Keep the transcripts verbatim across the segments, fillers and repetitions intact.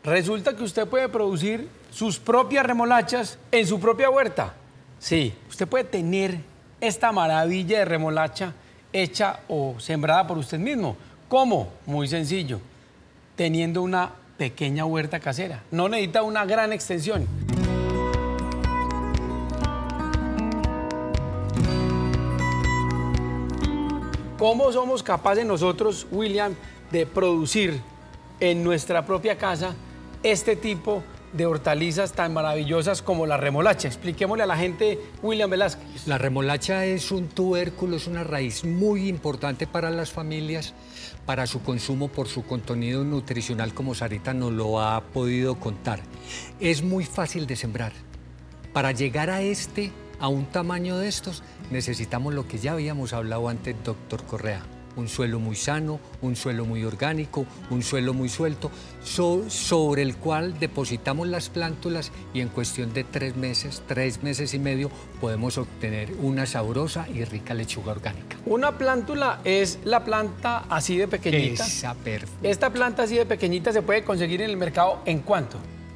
Resulta que usted puede producir sus propias remolachas en su propia huerta. Sí, usted puede tener esta maravilla de remolacha hecha o sembrada por usted mismo. ¿Cómo? Muy sencillo, teniendo una pequeña huerta casera. No necesita una gran extensión. ¿Cómo somos capaces nosotros, William, de producir en nuestra propia casa este tipo de hortalizas tan maravillosas como la remolacha? Expliquémosle a la gente, William Velázquez. La remolacha es un tubérculo, es una raíz muy importante para las familias, para su consumo por su contenido nutricional, como Sarita nos lo ha podido contar. Es muy fácil de sembrar. Para llegar a este, a un tamaño de estos, necesitamos lo que ya habíamos hablado antes, doctor Correa. Un suelo muy sano, un suelo muy orgánico, un suelo muy suelto, so, sobre el cual depositamos las plántulas y en cuestión de tres meses, tres meses y medio, podemos obtener una sabrosa y rica lechuga orgánica. Una plántula es la planta así de pequeñita. Esa, perfecto. Esta planta así de pequeñita se puede conseguir en el mercado, ¿en cuánto?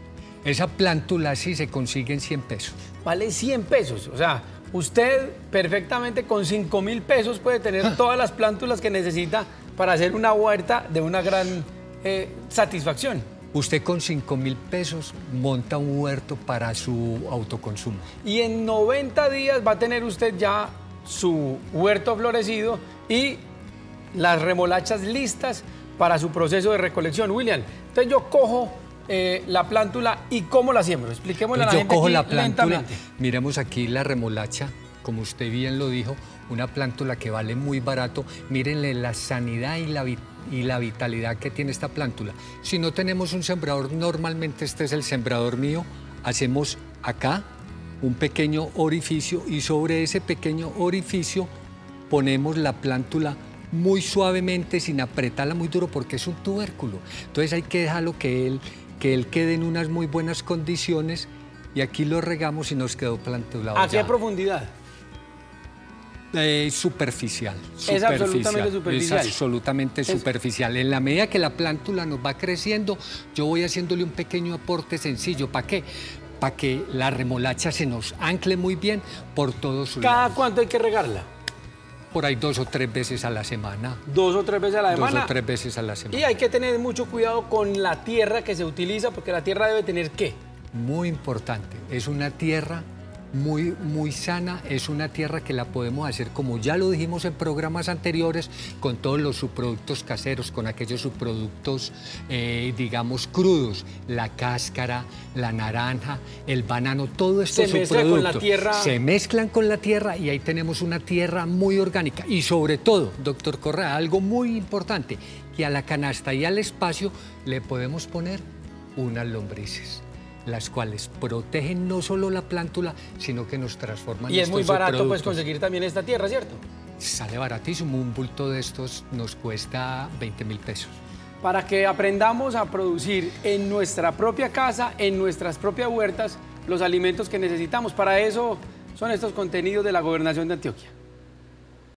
Esa plántula así se consigue en cien pesos. Vale cien pesos, o sea, usted perfectamente con cinco mil pesos puede tener todas las plántulas que necesita para hacer una huerta de una gran eh, satisfacción. Usted con cinco mil pesos monta un huerto para su autoconsumo. Y en noventa días va a tener usted ya su huerto florecido y las remolachas listas para su proceso de recolección. William, entonces yo cojo Eh, la plántula y cómo la siembro. Expliquémosle a la Yo gente cojo aquí la plántula, lentamente. miremos aquí la remolacha, como usted bien lo dijo, una plántula que vale muy barato. Mírenle la sanidad y la, y la vitalidad que tiene esta plántula. Si no tenemos un sembrador, normalmente este es el sembrador mío, hacemos acá un pequeño orificio y sobre ese pequeño orificio ponemos la plántula muy suavemente, sin apretarla muy duro, porque es un tubérculo. Entonces hay que dejarlo que él... que él quede en unas muy buenas condiciones y aquí lo regamos y nos quedó plantulado. ¿A qué profundidad? Eh, superficial, superficial. Es absolutamente superficial. Es absolutamente es... superficial. En la medida que la plántula nos va creciendo, yo voy haciéndole un pequeño aporte sencillo. ¿Para qué? Para que la remolacha se nos ancle muy bien por todos sus ¿Cada lados. cuánto hay que regarla? Por ahí dos o tres veces a la semana. Dos o tres veces a la semana. Dos o tres veces a la semana. Y hay que tener mucho cuidado con la tierra que se utiliza, porque la tierra debe tener ¿qué? Muy importante, es una tierra muy, muy sana, es una tierra que la podemos hacer, como ya lo dijimos en programas anteriores, con todos los subproductos caseros, con aquellos subproductos, eh, digamos, crudos, la cáscara, la naranja, el banano, todo estos se subproductos con la tierra... se mezclan con la tierra y ahí tenemos una tierra muy orgánica. Y sobre todo, doctor Correa, algo muy importante, que a la canasta y al espacio le podemos poner unas lombrices, las cuales protegen no solo la plántula, sino que nos transforman en Y es muy barato pues conseguir también esta tierra, ¿cierto? Sale baratísimo, un bulto de estos nos cuesta veinte mil pesos. Para que aprendamos a producir en nuestra propia casa, en nuestras propias huertas, los alimentos que necesitamos. Para eso son estos contenidos de la Gobernación de Antioquia.